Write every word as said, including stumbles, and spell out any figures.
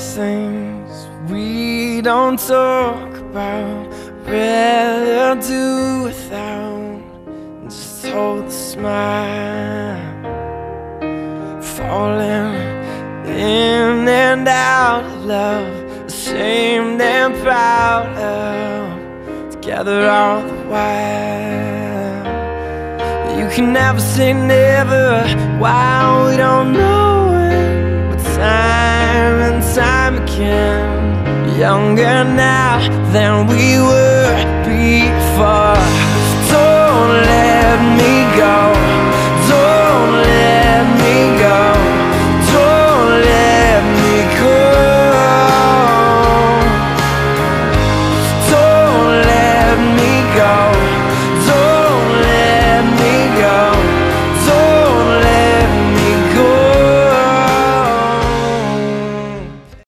things we don't talk about, rather do without. Just hold the smile, falling in and out of love, ashamed and proud of, together all the while. You can never say never while we don't know it, but time and time again, younger now than we were before. Don't let me go.